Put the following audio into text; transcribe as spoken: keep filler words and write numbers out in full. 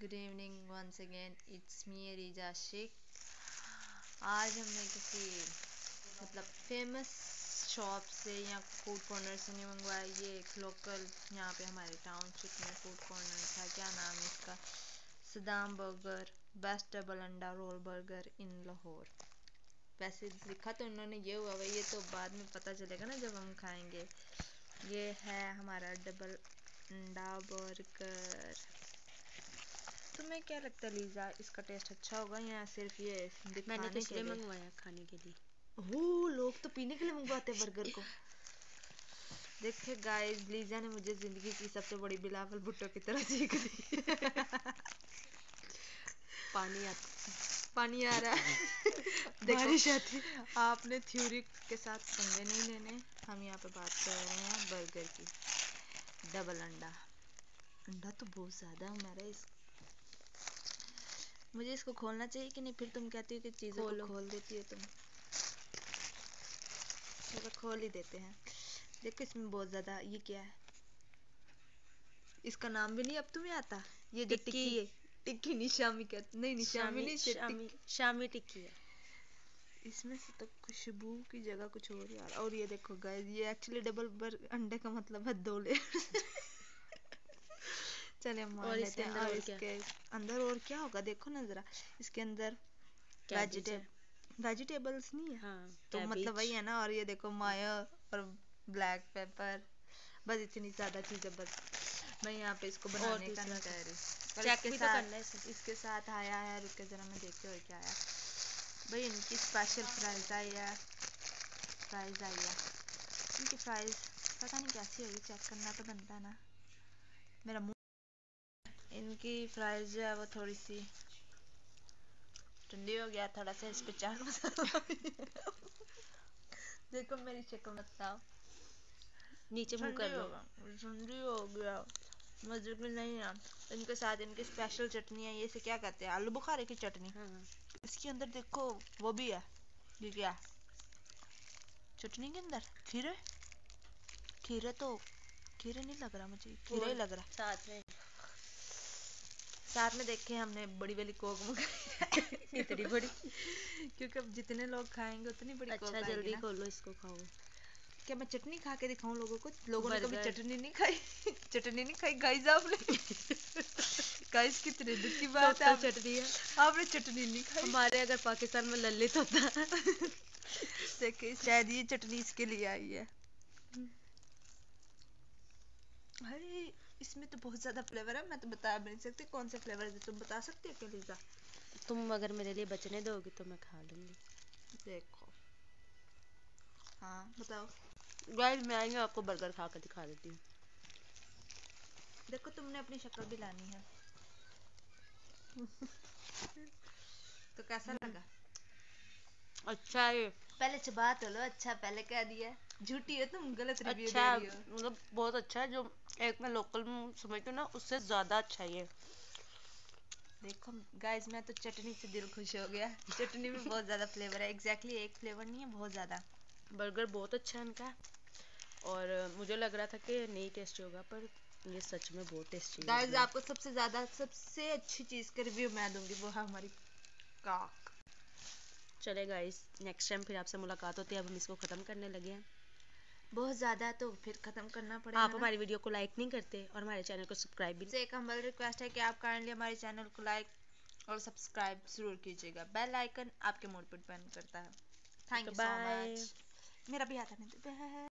Good evening once again, it's me Riza Shaikh. आज हमने किसी मतलब फेमस शॉप से या फूड कॉर्नर से नहीं मंगवाया, ये एक लोकल यहाँ पे हमारे टाउनशिप में फूड कॉर्नर था। क्या नाम है इसका? Saddam burger, best double anda roll burger in Lahore. वैसे लिखा तो उन्होंने ये हुआ है, ये तो बाद में पता चलेगा ना जब हम खाएंगे। ये है हमारा डबल अंडा बर्गर। तुम्हें क्या लगता है लीजा, इसका टेस्ट अच्छा होगा या सिर्फ ये मैंने तो इसलिए के लिए मंगवाया खाने के लिए। ओह, लोग तो पीने के लिए मंगवाते हैं बर्गर को। देखे गाइस, लीजा ने मुझे जिंदगी की सबसे बड़ी बिलावल भुट्टो की तरह सीख दी। पानी आ पानी आ रहा है। बारिश आती। आपने थ्योरी के साथ पंगे नहीं लेने। हम यहाँ पे बात कर रहे हैं बर्गर की। डबल अंडा। अंडा तो बहुत ज्यादा है मेरा। इस मुझे इसको खोलना चाहिए कि नहीं? फिर तुम कहती हो कि चीज़ों को खोल देती हो तुम। चलो खोल ही देते हैं। देखो इसमें बहुत ज़्यादा, ये क्या है? इसका नाम भी नहीं अब तुम्हें आता? ये जो टिक्की है, टिक्की नहीं शामी कहते, नहीं नहीं शामी नहीं, शामी शामी टिक्की है। इसमें से तो खुशबू की जगह कुछ और यार। और ये देखो गाइस, ये एक्चुअली डबल बर अंडे का मतलब है दो लेयर। चले हम मान लेते हैं। और इसके अंदर और क्या होगा देखो ना जरा। इसके अंदर वेजिटेबल वेजिटेबल्स नहीं है। हाँ, तो मतलब वही है ना। और ये देखो मायो और ब्लैक पेपर, बस इतनी ज्यादा चीजें। बस मैं यहाँ पे इसको बनाने का नहीं कह रही। चेक भी तो करना है। इसके साथ आया है, रुक के जरा मैं देखती हूँ क्या आया। भाई इनकी स्पेशल फ्राइज आई है। फ्राइज आई है इनकी फ्राइज पता नहीं कैसी होगी, चेक करना तो बनता है ना। मेरा मुंह, इनकी फ्राइज जो है वो थोड़ी सी ठंडी हो गया, थोड़ा सा इस पे चाट मसाला। देखो मेरी शक्ल बताओ, नीचे मुंह कर लो। ठंडी हो गया, मजे की नहीं है। इनके साथ इनकी स्पेशल चटनी है। ये से क्या कहते हैं? आलू बुखारे की चटनी। हाँ। इसके अंदर देखो वो भी है। ये क्या चटनी के अंदर? खीरे। खीरे तो खीरे नहीं लग रहा मुझे, खीरे ही लग रहा। साथ में साथ में देखे हमने बड़ी वाली कोक मंगाई। इतनी बड़ी क्योंकि अब जितने लोग खाएंगे उतनी बड़ी कोक अच्छा आएगी जल्दी ना। खोलो, इसको खाओ। क्या मैं चटनी खा के दिखाऊं लोगों को? लोगों ने कभी चटनी नहीं खाई। चटनी नहीं खाई गाइस आपने। गाइस कितने दुख की बात है, चटनी है। आपने चटनी नहीं खाई। हमारे अगर पाकिस्तान में ललित होता। देखिए शायद ये चटनी इसके लिए आई है। अरे इसमें तो बहुत ज्यादा फ्लेवर है, मैं तो बता भी नहीं सकती कौन से फ्लेवर है। तुम बता सकती हो क्या लीजा? तुम अगर मेरे लिए बचने दोगी तो मैं खा लूंगी। देखो, हाँ बताओ। गाइस मैं आएंगे आपको बर्गर खा कर दिखा देती हूँ। देखो तुमने अपनी शक्ल भी लानी है। तो कैसा लगा? अच्छा है। पहले चबा तो लो। अच्छा पहले कह दिया, झूठी हो तुम, गलत रिव्यू अच्छा दे रही हो। मतलब बहुत अच्छा है, जो एक मैं लोकल समझती हूँ ना उससे ज्यादा अच्छा है ये। देखो गाइस, मैं तो चटनी से दिल खुश हो गया। चटनी में बहुत ज्यादा फ्लेवर है। एग्जैक्टली एक फ्लेवर नहीं है, बहुत ज्यादा। बर्गर बहुत अच्छा है इनका। और मुझे लग रहा था कि नहीं टेस्टी होगा, पर ये सच में बहुत टेस्टी है। गाइस आपको सबसे ज्यादा सबसे अच्छी चीज का रिव्यू मैं दूंगी, वो है हमारी काक। चले गाइस, नेक्स्ट टाइम फिर आपसे मुलाकात होती है। अब हम इसको खत्म करने लगे हैं। बहुत ज्यादा तो फिर खत्म करना पड़ेगा। आप हमारी वीडियो को लाइक नहीं करते और हमारे चैनल को सब्सक्राइब भी। एक हम्बल रिक्वेस्ट है कि आप काइंडली हमारे चैनल को लाइक और सब्सक्राइब जरूर कीजिएगा। बेल आइकन आपके मूड पर डिपेंड करता है। Thank you so much. मेरा भी आता नहीं।